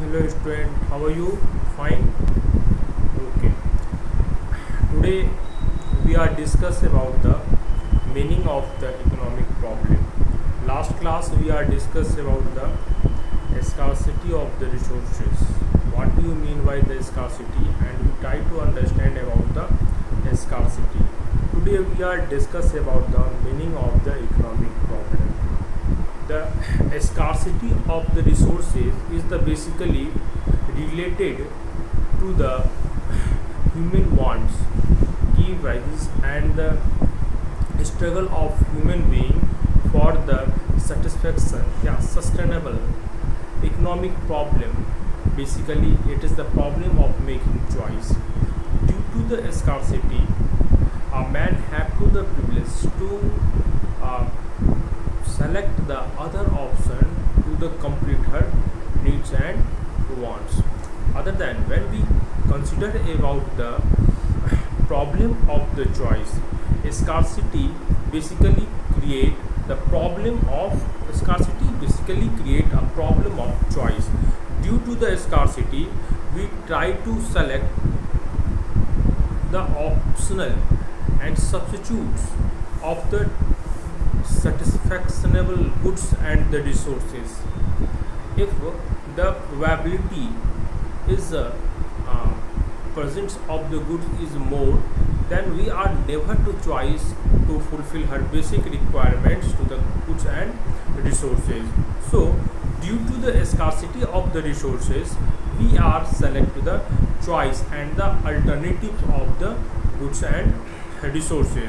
Hello student, how are you? Fine? Okay. Today we are discuss about the meaning of the economic problem. Last class we are discuss about the scarcity of the resources. What do you mean by the scarcity? And we try to understand about the scarcity. Today we are discuss about the meaning of the economic problem. The scarcity of the resources is the basically related to the human wants, give rises and the struggle of human being for the satisfaction, sustainable economic problem. Basically it is the problem of making choice. Due to the scarcity, a man have to the privilege to select the other option to the complete her needs and wants. Other than when we consider about the problem of the choice, scarcity basically create the problem of a problem of choice. Due to the scarcity, we try to select the optional and substitutes of the satisfactionable goods and the resources. If the availability is presence of the goods is more, then we are never to choice to fulfill her basic requirements to the goods and resources. So due to the scarcity of the resources, we are select the choice and the alternatives of the goods and resources.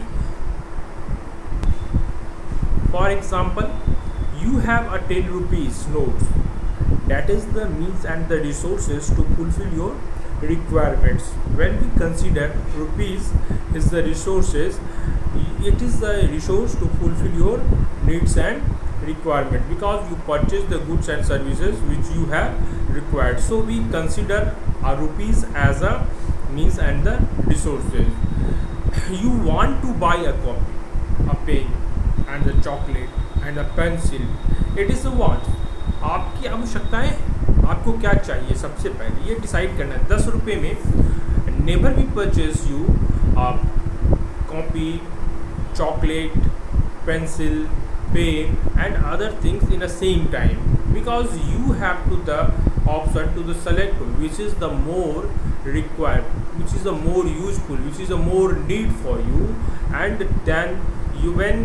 For example, you have a 10 rupees notes, that is the means and the resources to fulfill your requirements. When we consider rupees is the resources, it is the resource to fulfill your needs and requirement, because you purchase the goods and services which you have required. So we consider a rupees as a means and the resources. You want to buy a copy, a pen and the chocolate and a pencil. It is a want. आपकी आवश्यकताएं, आपको क्या चाहिए, सबसे पहले ये decide करना है. 10 रुपये में never be purchase you copy, chocolate, pencil, pen and other things in the same time, because you have to the option to the select which is the more required, which is the more useful, which is the more need for you. And then you, when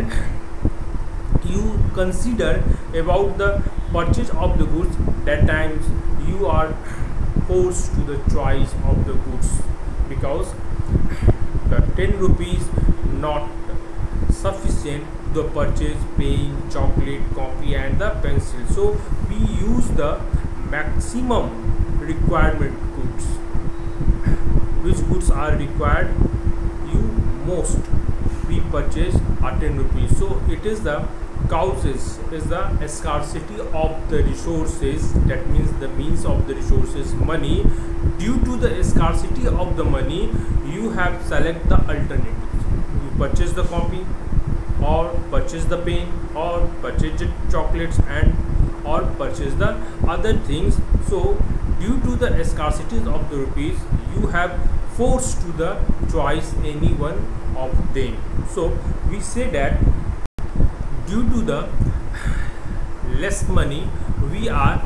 you consider about the purchase of the goods, that times you are forced to the choice of the goods, because the 10 rupees not sufficient to purchase pen, chocolate, coffee and the pencil. So we use the maximum requirement goods. Which goods are required you most, we purchase at 10 rupees. So it is the causes is the scarcity of the resources, that means the means of the resources, money. Due to the scarcity of the money, you have select the alternatives. You purchase the copy, or purchase the pen, or purchase the chocolates and or purchase the other things. So due to the scarcity of the rupees, you have forced to the choice any one of them. So we say that due to the less money, we are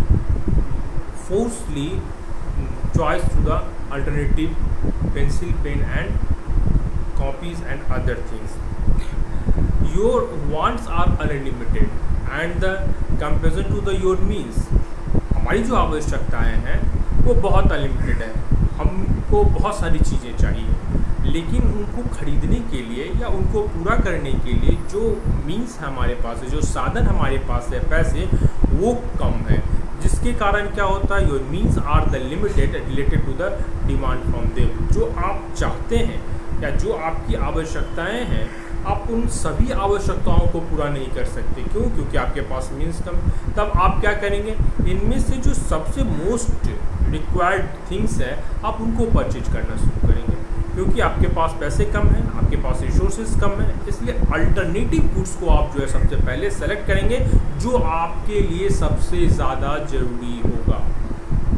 forcefully choice to the alternative pencil, pen and copies and other things. Your wants are unlimited and the comparison to the your means. हमारी जो आवश्यकताएं हैं वो बहुत unlimited है. हमको बहुत सारी चीज़ें चाहिए, लेकिन उनको खरीदने के लिए या उनको पूरा करने के लिए जो मीन्स हमारे पास है, जो साधन हमारे पास है, पैसे, वो कम है. जिसके कारण क्या होता है, your means are the limited related to the demand from them. जो आप चाहते हैं या जो आपकी आवश्यकताएं हैं, आप उन सभी आवश्यकताओं को पूरा नहीं कर सकते. क्यों? क्योंकि आपके पास मीन्स कम. तब आप क्या करेंगे, इनमें से जो सबसे मोस्ट रिक्वायर्ड थिंग्स है, आप उनको परचेज करना शुरू करेंगे, क्योंकि आपके पास पैसे कम हैं, आपके पास रिसोर्सेज कम हैं. इसलिए अल्टरनेटिव गुड्स को आप जो है सबसे पहले सेलेक्ट करेंगे, जो आपके लिए सबसे ज़्यादा ज़रूरी होगा.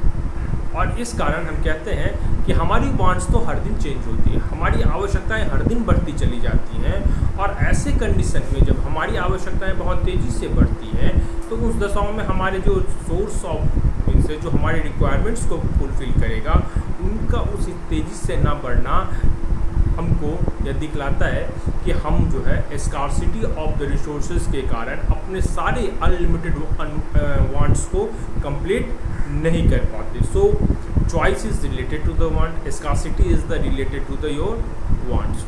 और इस कारण हम कहते हैं कि हमारी वांट्स तो हर दिन चेंज होती है, हमारी आवश्यकताएं हर दिन बढ़ती चली जाती हैं। और ऐसे कंडीशन में जब हमारी आवश्यकताएं बहुत तेज़ी से बढ़ती हैं तो उस दशाओं में हमारे जो सोर्स ऑफ इनसे जो हमारे रिक्वायरमेंट्स को फुलफिल करेगा उनका उस तेज़ी से ना बढ़ना हमको यह दिखलाता है कि हम जो है स्कार्सिटी ऑफ द रिसोर्सेज के कारण अपने सारे अनलिमिटेड वांट्स को कंप्लीट नहीं कर पाते। So choice is related to the want, scarcity is the related to the your wants.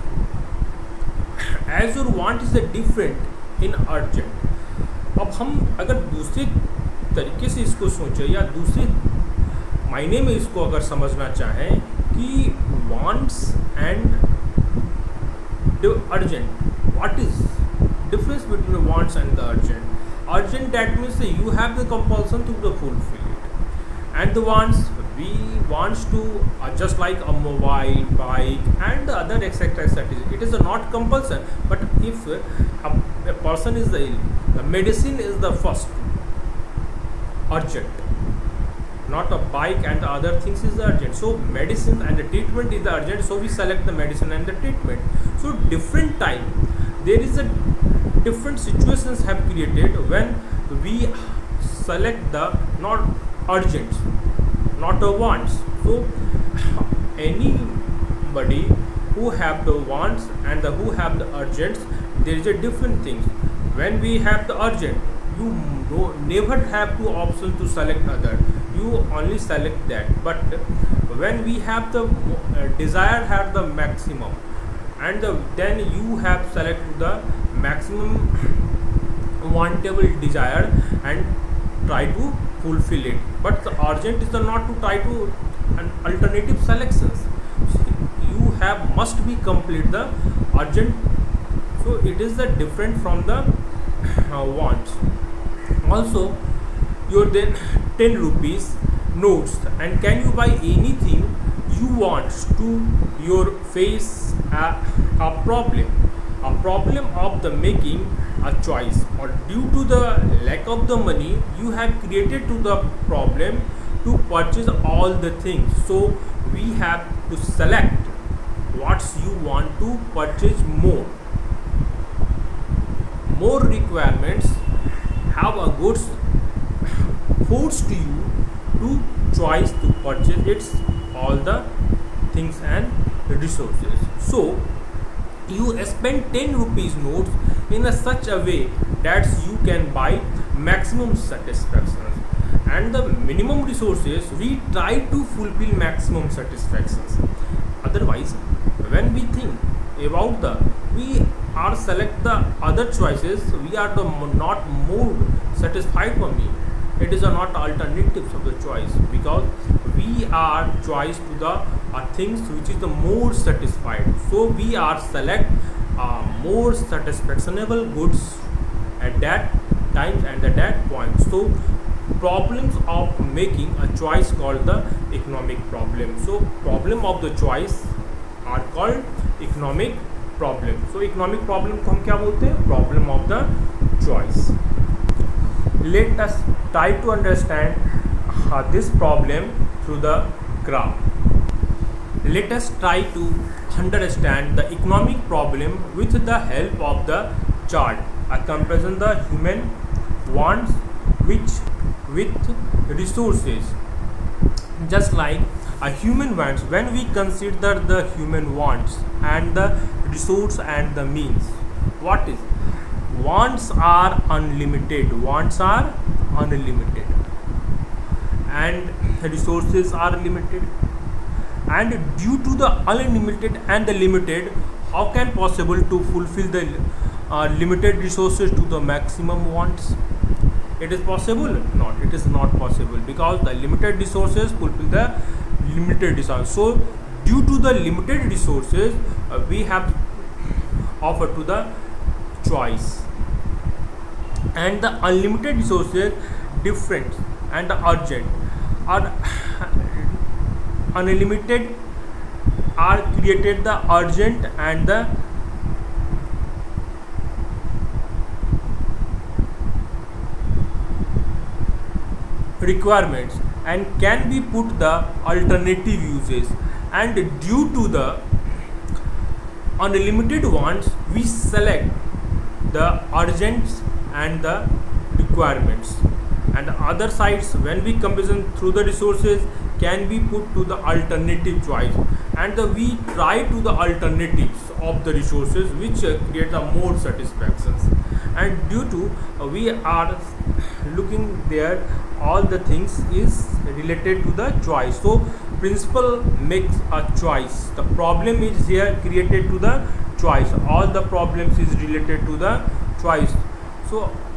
As your want is the different in urgent. अब हम अगर दूसरे तरीके से इसको सोचें या दूसरे मायने में इसको अगर समझना चाहें कि wants and urgent, what is difference between the wants and the urgent? That means you have the compulsion to fulfill it, and the wants, we wants to just like a mobile, bike and the other etc etc. It is not compulsion, but if a person is ill, the medicine is the first urgent, not a bike and the other things is urgent. So medicine and the treatment is the urgent, so we select the medicine and the treatment. So different time there is a different situations have created when we select the not urgent, not a wants. So anybody who have the wants and the who have the urgents, there is a different things. When we have the urgent, you never have two options to select other, you only select that. But when we have the desire have the maximum, and then you have select the maximum wantable desire and try to fulfill it. But the urgent is the not to try to an alternative selections. You have must be complete the urgent. So it is the different from the wants. Also your then 10 rupees notes, and can you buy anything you want to your face a problem of the making a choice, or due to the lack of the money you have created to the problem to purchase all the things. So we have to select what you want to purchase more requirements have a goods forced to you to choice to purchase its all the things and resources. So you spend 10 rupees notes in such a way that you can buy maximum satisfaction, and the minimum resources we try to fulfill maximum satisfactions. Otherwise when we think about the we are select the other choices, we are the not more satisfied for me. It is not alternatives of the choice, because we are choice to the things which is the more satisfied. So we are select more satisfactionable goods at that time and at that point. So problems of making a choice called the economic problem. So problem of the choice are called economic problem. So economic problem को हम क्या बोलते हैं? Problem of the choice. Let us try to understand this problem through the graph. Let us try to understand the economic problem with the help of the chart. A comparison the human wants with resources. Just like a human wants, when we consider the human wants and the resource and the means, what is wants are unlimited, and resources are limited. And due to the unlimited and the limited, how can possible to fulfill the limited resources to the maximum wants? It is possible? Not. It is not possible, because the limited resources fulfill the limited desire. So due to the limited resources, we have offered to the choice, and the unlimited resources different and the urgent are unlimited are created the urgent and the requirements. and can be put the alternative uses, and due to the unlimited wants we select the urgent and the requirements, and the other sides when we comparison through the resources can be put to the alternative choice, and we try to the alternatives of the resources which create a more satisfactions, and due to we are looking there all the things is related to the choice. So principle makes a choice, the problem is here created to the choice, all the problems is related to the choice. So